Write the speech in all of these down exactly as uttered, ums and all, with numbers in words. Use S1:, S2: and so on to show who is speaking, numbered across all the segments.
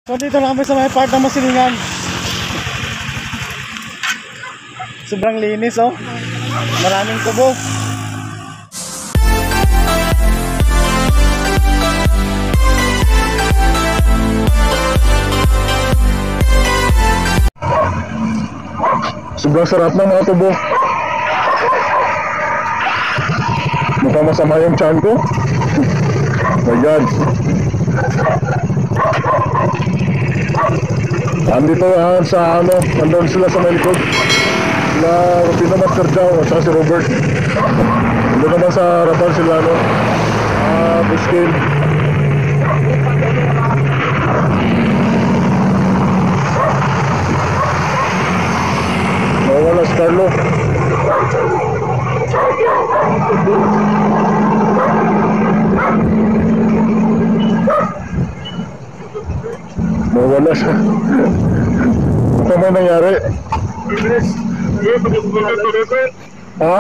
S1: So dito lang kami sa may part ng Masilingan. Sobrang linis oh. Maraming kubo.
S2: Sobrang sarap ng mga tubo. Mukhang masama yung tiyan ko. My God. Andito uh, sa ano, nandun sila sa may likod. Sila Rufino Masterjao at saka si Robert. Nandun naman sa harapan sila ano, uh, Buskin. Nawala si Carlo. Nawala siya. Ano may nangyari? Ha?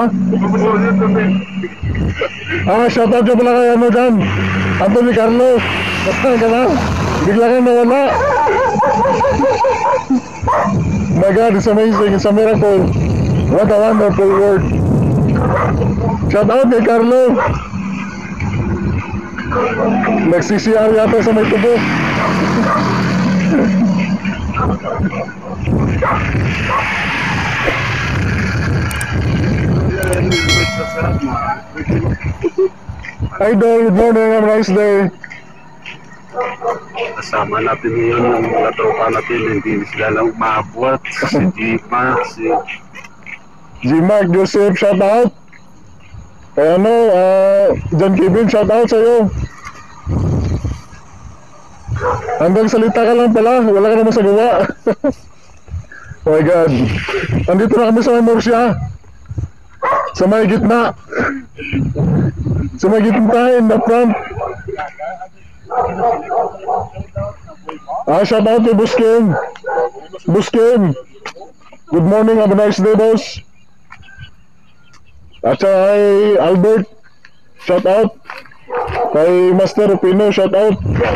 S2: Ah, shoutout ka pala kay ano dyan, Anthony Carlo. Basta ka na, bigla kang nawala. My God, it's amazing, it's a miracle. What a wonderful word. Shoutout kay Carlo. Nag-C C R yata sa may tubo. Idol, good morning, have a nice day.
S3: Kasama natin ngayon ng mga tropa natin, hindi sila lang mabuhat. Si G-Mark, si
S2: G-Mark, Joseph, shout out. Kaya ano, uh, John Kevin, shout out sa'yo. Hanggang salita ka lang pala, wala ka naman sa gawa. Oh my God. Andito na kami sa may Murcia. Sa may gitna. Sa may gitna, in the front. Ah, shout out to Buskin. Buskin. Good morning, have a nice day, boss. At saka kay Albert, shout out. Kay Master Rufino, shout out.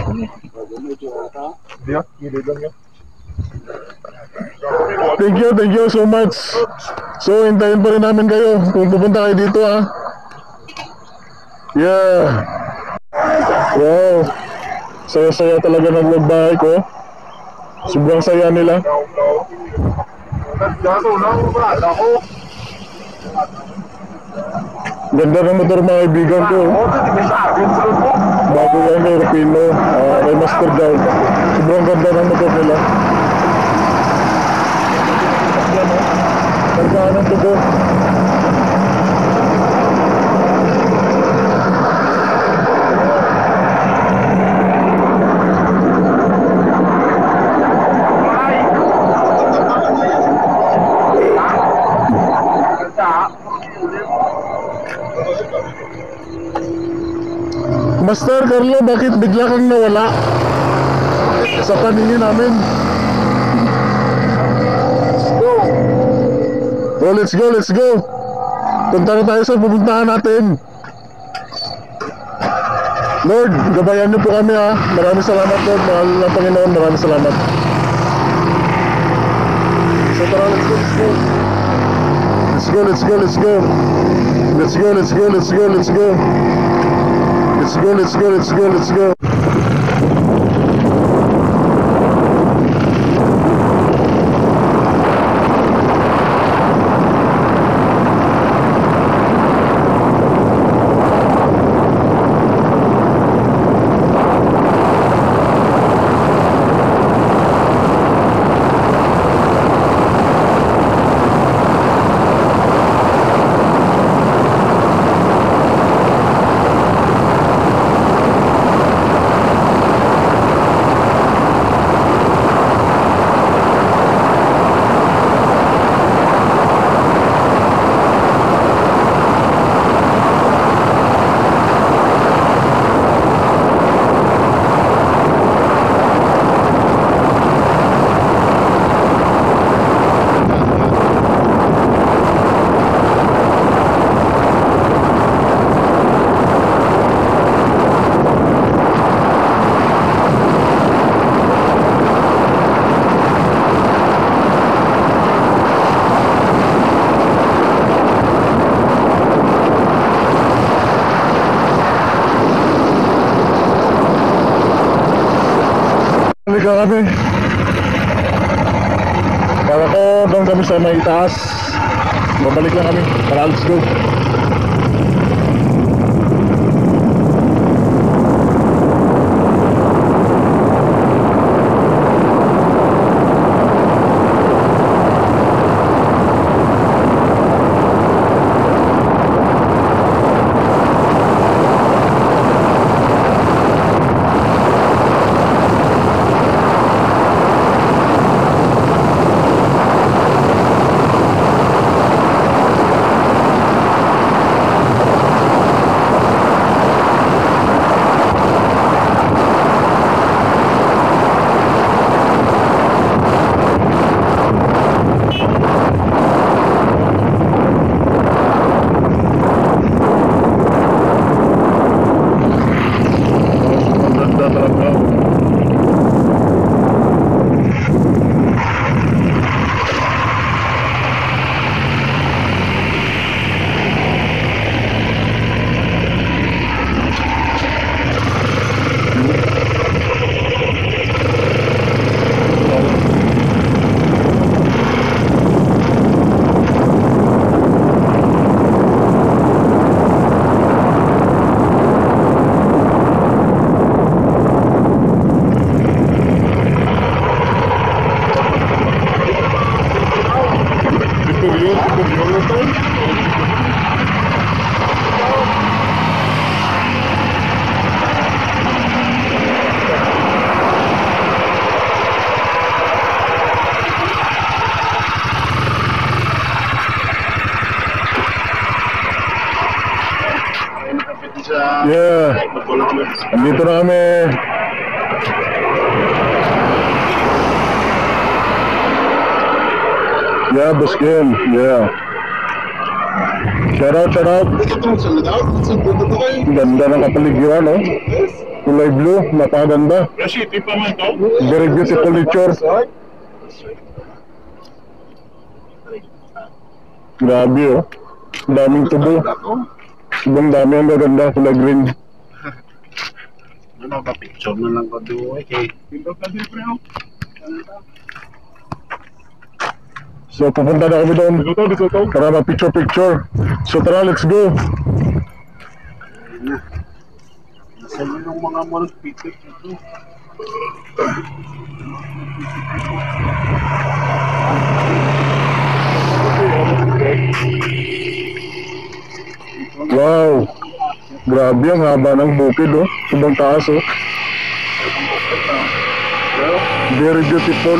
S2: Thank you, thank you so much. So, hintayin pa rin namin kayo kung pupunta kayo dito, ha. Yeah. Wow. Saya-saya talaga ng magbahay ko. Sobrang saya nila. Ganda ng motor mga kaibigan ko. Bago yan kay Rufino, uh, kay Master Down. Sobrang ganda ng motor nila. Yan o, kargaan ng tubo. Master Carlo, bakit bigla kang nawala sa paningin namin? Oh, let's go, let's go. Punta na tayo sa pupuntahan natin. Lord, gabayan niyo po kami, ha. Maraming salamat, Lord. Mahal na Panginoon, maraming salamat. So tara, let's go, let's go. Let's go, let's go, let's go. Let's go, let's go, let's go, let's go. Let's go, let's go, let's go, let's go. Halika kami. Para ko doon kami sa may taas. Babalik lang kami. Tara, let's go. Yeah. Andito na kami. Yeah, Baskin. Yeah. Shout out, shout out. Ganda ng kapaligiran, no? Kulay blue, napakaganda. Very beautiful nature. Grabe, oh. Daming tubo. Ibang dami ang gaganda, kulay green.
S3: Ano ba, picture na lang ko doon, eh.
S2: So, pupunta na kami doon para mag-picture-picture. So, tara, let's go.
S3: Nasa yung mga mga picture dito.
S2: Wow! Grabe ang haba ng bukid, oh. Sobrang taas, oh. Very beautiful.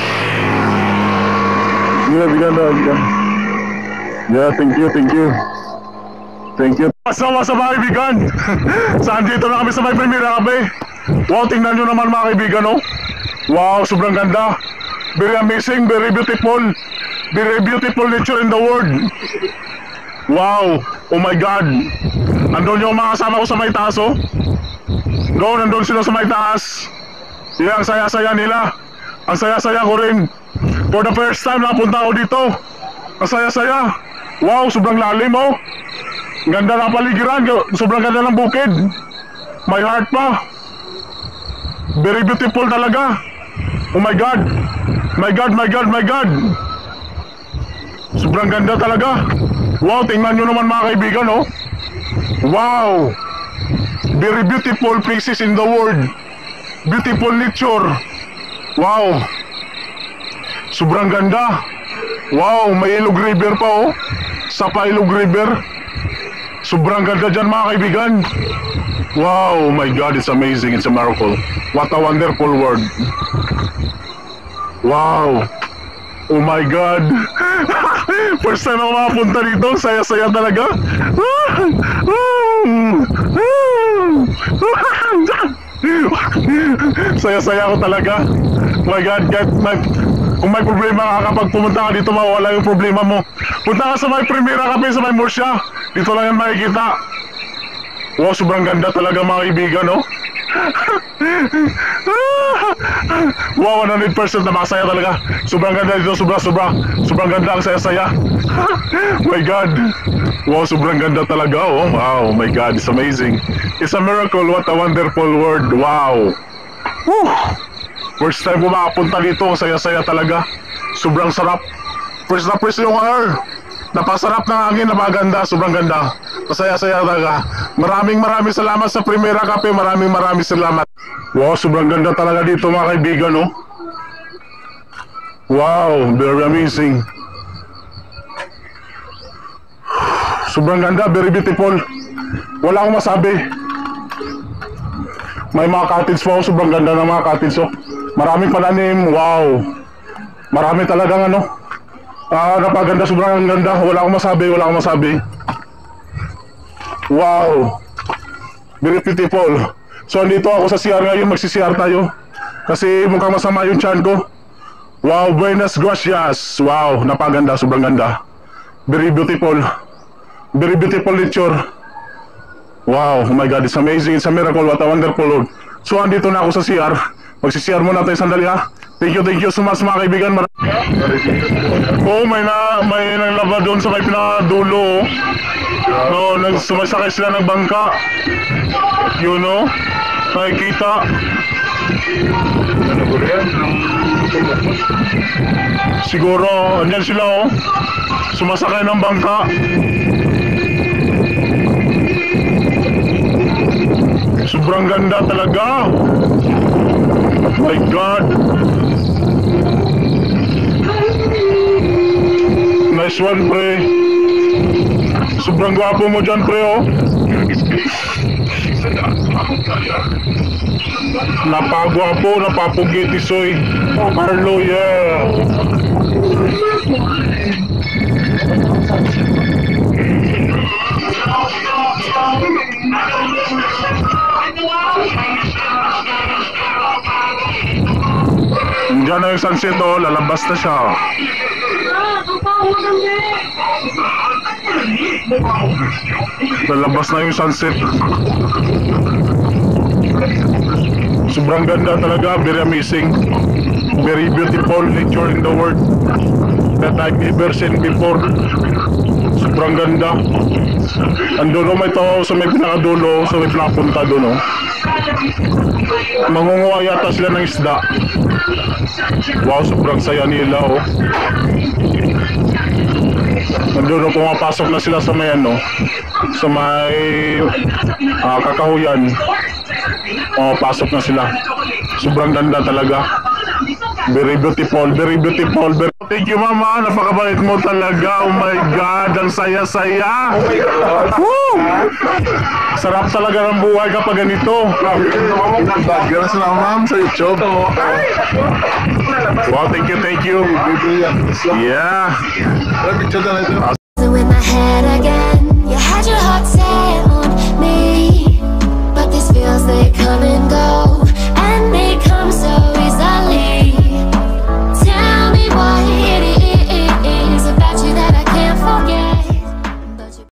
S2: Yeah, bigyan na, bigyan. Yeah, thank you, thank you. Thank you. So, what's up mga kaibigan? Saan dito na kami sa may Primera Cafe? Wow, tingnan nyo naman mga kaibigan, oh. Wow, sobrang ganda. Very amazing, very beautiful. Very beautiful nature in the world. Wow! Oh my God! Andun yung mga kasama ko sa may taas, oh. Go, nandun sila sa may taas. Yeah, ang saya-saya nila. Ang saya-saya ko rin. For the first time napunta ako dito. Ang saya-saya. Wow, sobrang lalim, oh. Ganda ng paligiran. Sobrang ganda ng bukid. My heart pa. Very beautiful talaga. Oh my God! My God, my God, my God! Sobrang ganda talaga. Wow, tingnan nyo naman mga kaibigan, oh. Wow! Very beautiful places in the world. Beautiful nature. Wow! Sobrang ganda. Wow, may Ilog River pa, oh. Sapa Ilog River. Sobrang ganda dyan mga kaibigan. Wow, oh my God, it's amazing. It's a miracle. What a wonderful world. Wow! Oh my God! First time ako makapunta dito, saya-saya talaga. Saya-saya ako talaga. Oh my God, God, my, kung may problema ka kapag pumunta ka dito, mawala yung problema mo. Punta ka sa may Primera Cafe sa may Murcia. Dito lang yan makikita. Wow, sobrang ganda talaga mga kaibigan, no? Wow, one hundred percent na makasaya talaga. Sobrang ganda dito, sobra, sobra. Sobrang ganda ang saya-saya. My God. Wow, sobrang ganda talaga, oh. Wow, my God, it's amazing. It's a miracle, what a wonderful world. Wow. Woo. First time ko makapunta dito, saya-saya talaga. Sobrang sarap. First na first yung air. Napasarap ng hangin, napaganda, sobrang ganda. Masaya-saya talaga. Maraming maraming salamat sa Primera Cafe. Maraming maraming salamat. Wow, sobrang ganda talaga dito mga kaibigan, no? Wow, very amazing. Sobrang ganda, very beautiful. Wala akong masabi. May mga cottage po, sobrang ganda ng mga cottage, oh. Maraming pananim, wow. Marami talagang ano. Ah, napaganda, sobrang ganda. Wala akong masabi, wala akong masabi. Wow. Very beautiful. So, andito ako sa C R ngayon, magsi-C R tayo. Kasi mukhang masama yung tiyan ko. Wow, buenas gracias. Wow, napaganda, sobrang ganda. Very beautiful. Very beautiful nature. Wow, oh my God, it's amazing. It's a miracle. What a wonderful Lord. So, andito na ako sa C R. Magsi-C R muna tayo sandali, ha. Thank you, thank you so much mga kaibigan. Mar oh, may na may naglaba doon sa may pinakadulo. No, nagsumasakay sila ng bangka. You know? Nakikita. Siguro, andyan sila, oh. Sumasakay ng bangka. Sobrang ganda talaga. My God. Nice one, pre. Sobrang gwapo mo dyan, pre, oh. Napagwapo, napapugi, tisoy. Oh, Carlo, yeah. Diyan na yung sunset, oh, lalabas na siya. Lalabas na yung sunset. Sobrang ganda talaga, very amazing. Very beautiful nature in the world that I've ever seen before. Sobrang ganda. Andulo may tao sa may pinakadulo, sa may pinapunta doon, oh. Mangunguha yata sila ng isda. Wow, sobrang saya nila, oh. Nandun, pumapasok na sila sa may ano, sa may uh, kakahuyan. Pumapasok na sila. Sobrang ganda talaga. Very beautiful, very beautiful, very... Thank you, mama. Napakabait mo talaga. Oh my God, ang saya-saya. Woo! Sarap talaga ng buhay kapag ganito.
S3: Gracias na ma'am sa YouTube.
S2: Wow, thank you, thank you. Yeah.
S4: In my head again.